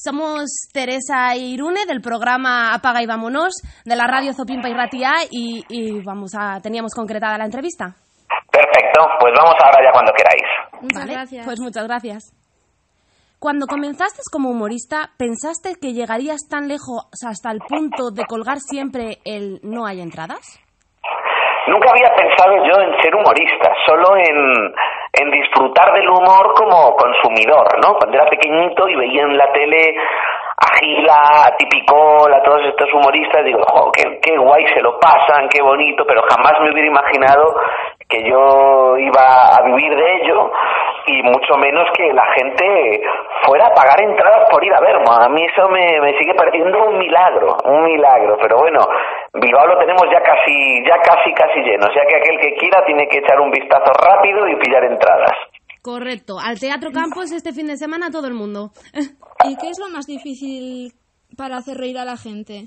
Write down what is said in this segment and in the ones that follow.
Somos Teresa e Irune del programa Apaga y Vámonos de la radio Zopimpa y Ratia y teníamos concretada la entrevista. Perfecto, pues vamos ahora ya cuando queráis. Muchas gracias. Pues muchas gracias. Cuando comenzaste como humorista, ¿pensaste que llegarías tan lejos hasta el punto de colgar siempre el no hay entradas? Nunca había pensado yo en ser humorista, solo en disfrutar del humor como consumidor, ¿no? Cuando era pequeñito y veía en la tele a Gila, a Tipicol, a todos estos humoristas, digo, oh, qué guay se lo pasan, qué bonito, pero jamás me hubiera imaginado que yo iba a vivir de ello y mucho menos que la gente fuera a pagar entradas por ir a verme. A mí eso me sigue pareciendo un milagro, pero bueno, Bilbao lo tenemos ya casi lleno, o sea que aquel que quiera tiene que echar un vistazo rápido y pillar entradas. Correcto, al Teatro Campos este fin de semana todo el mundo. ¿Y qué es lo más difícil para hacer reír a la gente?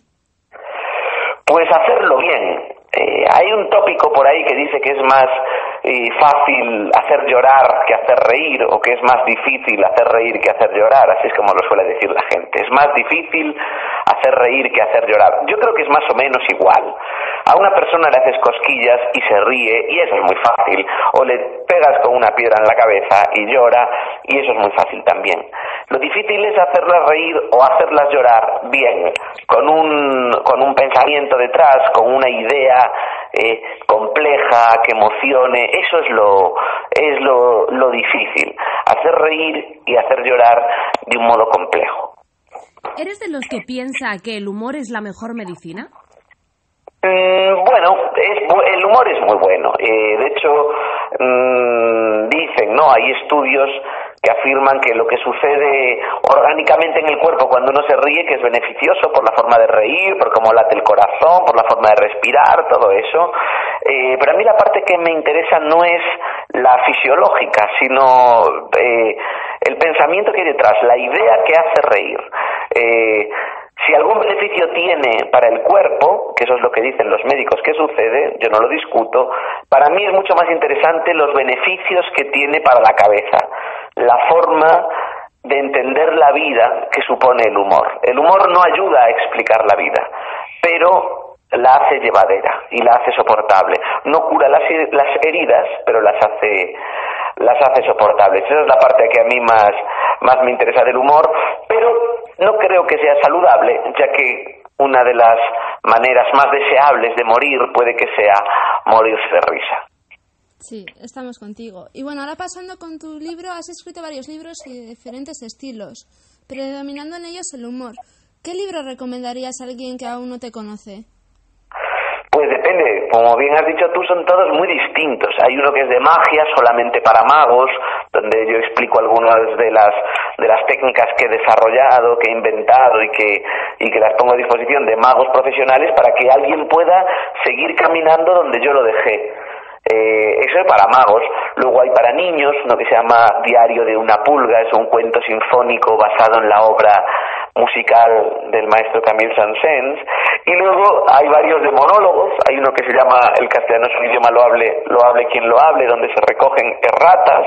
Pues hacerlo bien. Hay un tópico por ahí que dice que es más fácil hacer llorar que hacer reír, o que es más difícil hacer reír que hacer llorar, así es como lo suele decir la gente. Es más difícil hacer reír que hacer llorar. Yo creo que es más o menos igual. A una persona le haces cosquillas y se ríe, y eso es muy fácil. O le pegas con una piedra en la cabeza y llora, y eso es muy fácil también. Lo difícil es hacerlas reír o hacerlas llorar bien, con un pensamiento detrás, con una idea compleja, que emocione. Eso es lo difícil, hacer reír y hacer llorar de un modo complejo. ¿Eres de los que piensa que el humor es la mejor medicina? Bueno, el humor es muy bueno. De hecho, dicen, ¿no? Hay estudios que afirman que lo que sucede orgánicamente en el cuerpo cuando uno se ríe, que es beneficioso por la forma de reír, por cómo late el corazón, por la forma de respirar, todo eso. Pero a mí la parte que me interesa no es la fisiológica, sino el pensamiento que hay detrás, la idea que hace reír. Si algún beneficio tiene para el cuerpo, que eso es lo que dicen los médicos que sucede, yo no lo discuto, para mí es mucho más interesante los beneficios que tiene para la cabeza, la forma de entender la vida que supone el humor. El humor no ayuda a explicar la vida, pero la hace llevadera y la hace soportable. No cura las heridas, pero las hace soportables. Esa es la parte que a mí más me interesa del humor, pero no creo que sea saludable, ya que una de las maneras más deseables de morir puede que sea morirse de risa. Sí, estamos contigo. Y bueno, ahora pasando con tu libro, has escrito varios libros y de diferentes estilos, predominando en ellos el humor. ¿Qué libro recomendarías a alguien que aún no te conoce? Pues depende, como bien has dicho tú, son todos muy distintos. Hay uno que es de magia, solamente para magos, donde yo explico algunas de las técnicas que he desarrollado, que he inventado y que las pongo a disposición de magos profesionales para que alguien pueda seguir caminando donde yo lo dejé. Eso es para magos. Luego hay para niños uno que se llama Diario de una pulga, es un cuento sinfónico basado en la obra musical del maestro Camille Saint-Saëns. Y luego hay varios de monólogos. Hay uno que se llama El castellano es un idioma, lo hable quien lo hable, donde se recogen erratas,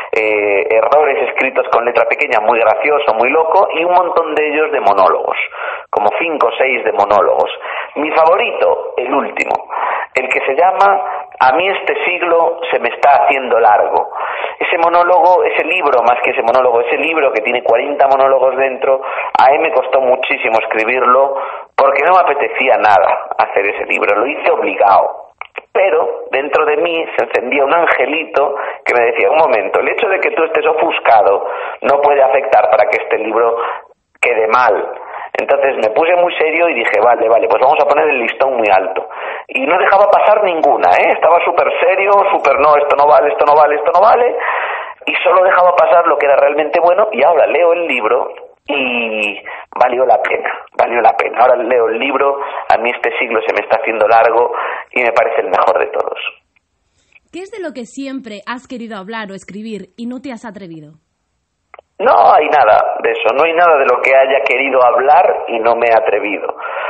errores escritos con letra pequeña, muy gracioso, muy loco, y un montón de ellos de monólogos, como 5 o 6 de monólogos. Mi favorito, el último, el que se llama A mí este siglo se me está haciendo largo. Ese monólogo, ese libro, más que ese monólogo, ese libro que tiene 40 monólogos dentro, a mí me costó muchísimo escribirlo porque no me apetecía nada hacer ese libro, lo hice obligado. Pero dentro de mí se encendía un angelito que me decía, un momento, el hecho de que tú estés ofuscado no puede afectar para que este libro quede mal. Entonces me puse muy serio y dije, vale, pues vamos a poner el listón muy alto. Y no dejaba pasar ninguna, estaba súper serio, no, esto no vale, y solo dejaba pasar lo que era realmente bueno, y ahora leo el libro y valió la pena. Ahora leo el libro, a mí este siglo se me está haciendo largo y me parece el mejor de todos. ¿Qué es de lo que siempre has querido hablar o escribir y no te has atrevido? No hay nada de eso, no hay nada de lo que haya querido hablar y no me he atrevido.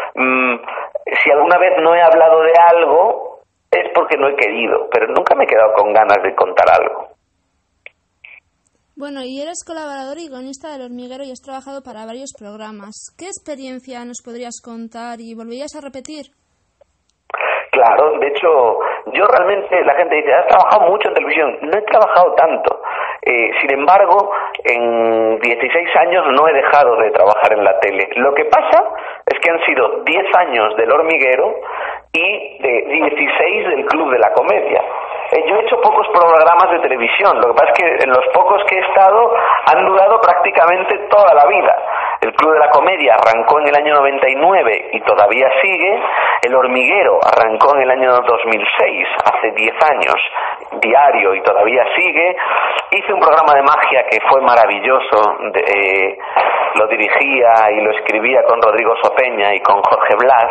Si alguna vez no he hablado de algo es porque no he querido, pero nunca me he quedado con ganas de contar algo. Bueno, y eres colaborador y guionista del Hormiguero y has trabajado para varios programas. ¿Qué experiencia nos podrías contar y volverías a repetir? Claro, de hecho, yo realmente, la gente dice, has trabajado mucho en televisión. No he trabajado tanto. Sin embargo, en 16 años no he dejado de trabajar en la tele. Lo que pasa es que han sido 10 años del Hormiguero y 16 del Club de la Comedia. Yo he hecho pocos programas de televisión, lo que pasa es que en los pocos que he estado han durado prácticamente toda la vida. El Club de la Comedia arrancó en el año 99 y todavía sigue. El Hormiguero arrancó en el año 2006, hace 10 años, diario, y todavía sigue. Hice un programa de magia que fue maravilloso, lo dirigía y lo escribía con Rodrigo Sopeña y con Jorge Blas.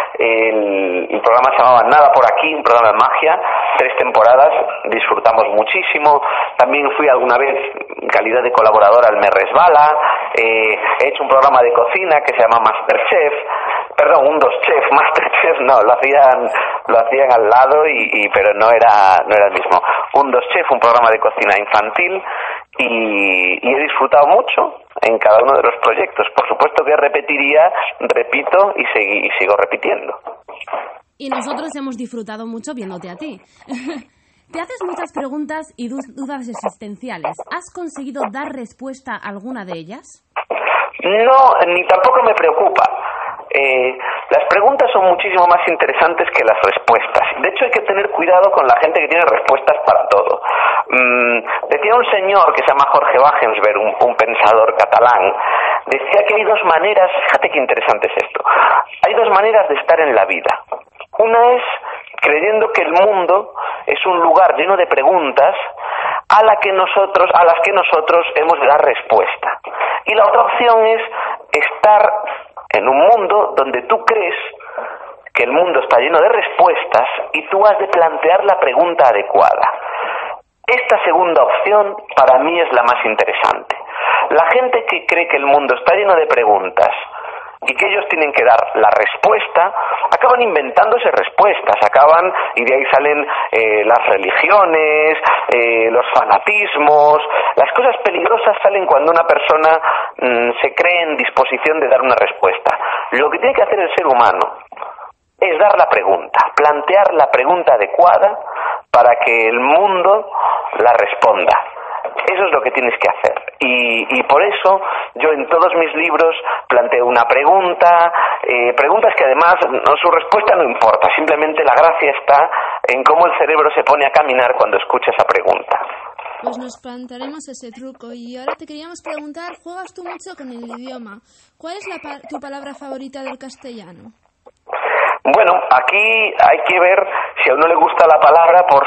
El programa se llamaba Nada por aquí, un programa de magia, 3 temporadas, disfrutamos muchísimo. También fui alguna vez en calidad de colaborador al Me Resbala. He hecho un programa de cocina que se llama Masterchef, perdón, un dos chef, Masterchef no, lo hacían al lado pero no era el mismo. Un dos chef, un programa de cocina infantil, y he disfrutado mucho en cada uno de los proyectos. Por supuesto que repetiría, repito y sigo repitiendo. Y nosotros hemos disfrutado mucho viéndote a ti. Te haces muchas preguntas y dudas existenciales. ¿Has conseguido dar respuesta a alguna de ellas? No, ni tampoco me preocupa. Las preguntas son muchísimo más interesantes que las respuestas. De hecho, hay que tener cuidado con la gente que tiene respuestas para todo. Decía un señor que se llama Jorge Wagensberg, un pensador catalán, decía que hay 2 maneras, fíjate qué interesante es esto, hay 2 maneras de estar en la vida. Una es creyendo que el mundo es un lugar lleno de preguntas a las que nosotros hemos de dar respuesta. Y la otra opción es estar en un mundo donde tú crees que el mundo está lleno de respuestas y tú has de plantear la pregunta adecuada. Esta segunda opción para mí es la más interesante. La gente que cree que el mundo está lleno de preguntas y que ellos tienen que dar la respuesta, acaban inventándose respuestas, y de ahí salen las religiones, los fanatismos. Las cosas peligrosas salen cuando una persona se cree en disposición de dar una respuesta. Lo que tiene que hacer el ser humano es dar la pregunta, plantear la pregunta adecuada para que el mundo la responda. Eso es lo que tienes que hacer. Y por eso yo en todos mis libros planteo una pregunta, preguntas que además su respuesta no importa, simplemente la gracia está en cómo el cerebro se pone a caminar cuando escucha esa pregunta. Pues nos plantearemos ese truco. Y ahora te queríamos preguntar, juegas tú mucho con el idioma. ¿Cuál es tu palabra favorita del castellano? Bueno, aquí hay que ver si a uno le gusta la palabra por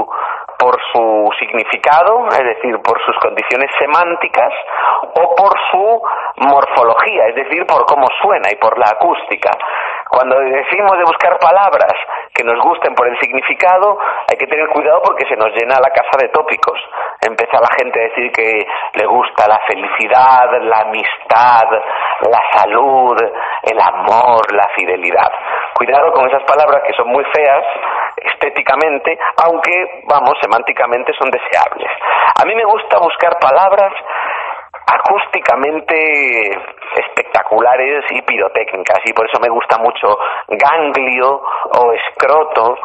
su significado, es decir, por sus condiciones semánticas, o por su morfología, es decir, por cómo suena y por la acústica. Cuando decimos de buscar palabras que nos gusten por el significado, hay que tener cuidado porque se nos llena la casa de tópicos. Empieza la gente a decir que le gusta la felicidad, la amistad, la salud, el amor, la fidelidad. Cuidado con esas palabras que son muy feas estéticamente, aunque, semánticamente son deseables. A mí me gusta buscar palabras acústicamente espectaculares y pirotécnicas, y por eso me gusta mucho ganglio o escroto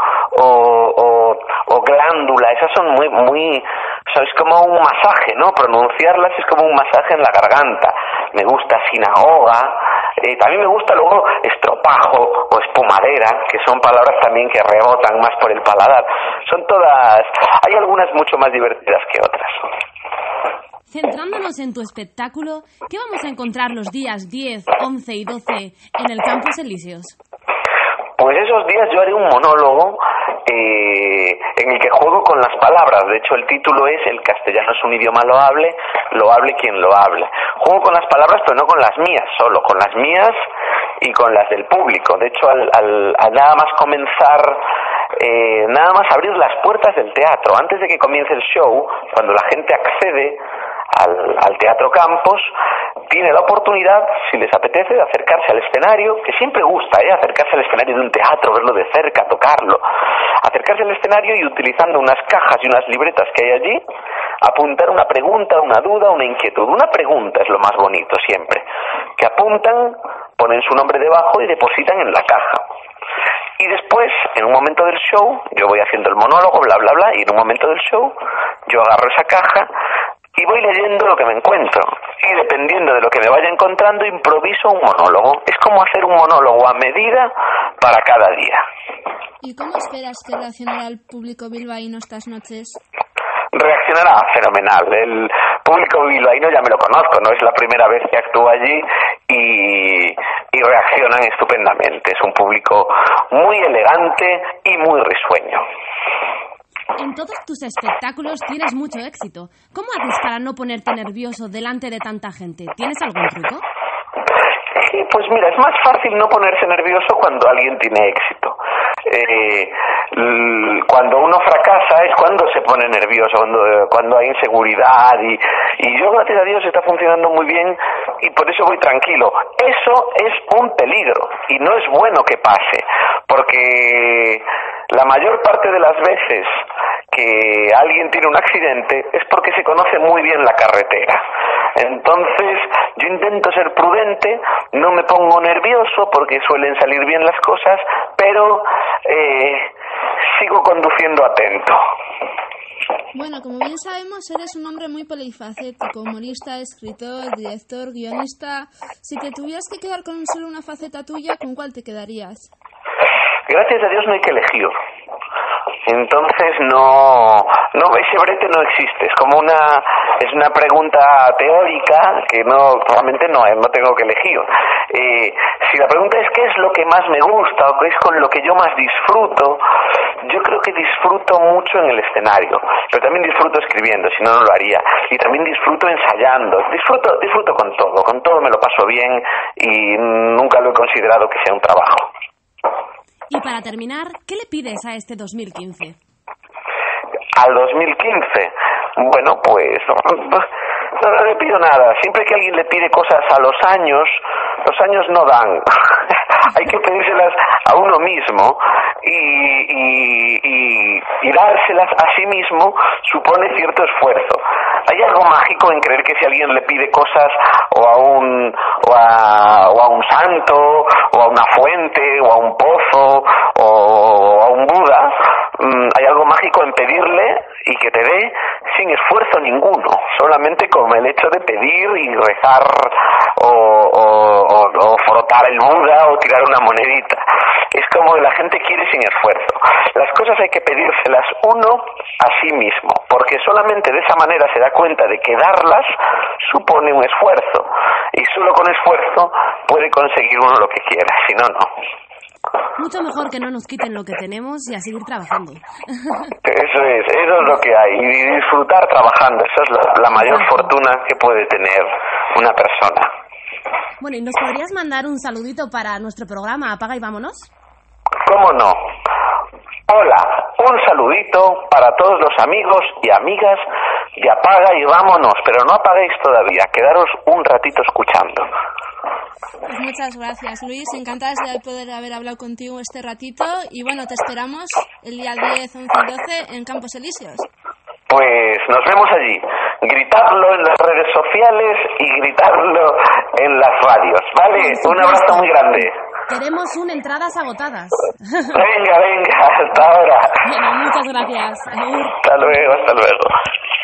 o glándula. Esas son muy es como un masaje, ¿no? Pronunciarlas es como un masaje en la garganta. Me gusta sinagoga. También me gusta luego estropajo o espumadera, que son palabras también que rebotan más por el paladar. Son todas, hay algunas mucho más divertidas que otras. Centrándonos en tu espectáculo, ¿qué vamos a encontrar los días 10, 11 y 12 en el Campus Elíseos? Pues esos días yo haré un monólogo en el que juego con las palabras. De hecho, el título es El castellano es un idioma loable, lo hable quien lo hable. Juego con las palabras, pero no con las mías solo, con las mías y con las del público. De hecho, al nada más comenzar, nada más abrir las puertas del teatro, antes de que comience el show, cuando la gente accede al Teatro Campos, tiene la oportunidad, si les apetece, de acercarse al escenario, que siempre gusta, acercarse al escenario de un teatro, verlo de cerca, tocarlo, acercarse al escenario y utilizando unas cajas y unas libretas que hay allí, apuntar una pregunta, una duda, una inquietud. Una pregunta es lo más bonito siempre, que apuntan, ponen su nombre debajo y depositan en la caja. Y después, en un momento del show, yo voy haciendo el monólogo, bla, bla, bla, y en un momento del show, yo agarro esa caja y voy leyendo lo que me encuentro. Y dependiendo de lo que me vaya encontrando, improviso un monólogo. Es como hacer un monólogo a medida para cada día. ¿Y cómo esperas que reaccionará el público bilbaíno estas noches? Reaccionará fenomenal. El público bilbaíno ya me lo conozco, no es la primera vez que actúo allí y reaccionan estupendamente. Es un público muy elegante y muy risueño. En todos tus espectáculos tienes mucho éxito. ¿Cómo haces para no ponerte nervioso delante de tanta gente? ¿Tienes algún truco? Sí, pues mira, es más fácil no ponerse nervioso cuando alguien tiene éxito. Cuando uno fracasa es cuando se pone nervioso, cuando hay inseguridad y yo, gracias a Dios, está funcionando muy bien y por eso voy tranquilo. Eso es un peligro y no es bueno que pase, porque la mayor parte de las veces que alguien tiene un accidente es porque se conoce muy bien la carretera. Entonces yo intento ser prudente, no me pongo nervioso porque suelen salir bien las cosas, pero sigo conduciendo atento. Bueno, como bien sabemos, eres un hombre muy polifacético, humorista, escritor, director, guionista. Si te tuvieras que quedar con solo una faceta tuya, ¿con cuál te quedarías? Gracias a Dios no hay que elegir. Entonces no, ese brete no existe. Es una pregunta teórica que realmente no tengo que elegir. Si la pregunta es qué es lo que más me gusta o qué es con lo que yo más disfruto, yo creo que disfruto mucho en el escenario, pero también disfruto escribiendo, si no, no lo haría. Y también disfruto ensayando. Disfruto con todo me lo paso bien y nunca lo he considerado que sea un trabajo. Y para terminar, ¿qué le pides a este 2015? Al 2015, bueno, pues no le pido nada. Siempre que alguien le pide cosas a los años no dan. Hay que pedírselas a uno mismo y dárselas a sí mismo supone cierto esfuerzo. Hay algo mágico en creer que si alguien le pide cosas o a un santo o a una fuente o a un pozo o a un Buda, hay algo mágico en pedirle y que te dé sin esfuerzo ninguno, solamente con el hecho de pedir y rezar o frotar el Buda o tirar una monedita. Es como la gente quiere sin esfuerzo. Las cosas hay que pedírselas uno a sí mismo, porque solamente de esa manera se da cuenta de que darlas supone un esfuerzo, y solo con esfuerzo puede conseguir uno lo que quiera, si no, no. Mucho mejor que no nos quiten lo que tenemos y a seguir trabajando. Eso es lo que hay, y disfrutar trabajando, esa es la mayor fortuna que puede tener una persona. Bueno, ¿y nos podrías mandar un saludito para nuestro programa Apaga y Vámonos? ¿Cómo no? Hola, un saludito para todos los amigos y amigas de Apaga y Vámonos, pero no apaguéis todavía, quedaros un ratito escuchando. Pues muchas gracias, Luis, encantadas de poder haber hablado contigo este ratito y bueno, te esperamos el día 10, 11 y 12 en Campos Elíseos. Pues nos vemos allí. Gritadlo en las redes sociales y gritadlo en las radios, ¿vale? Un abrazo muy grande. Queremos entradas agotadas. Venga, hasta ahora. Bueno, muchas gracias. Hasta luego.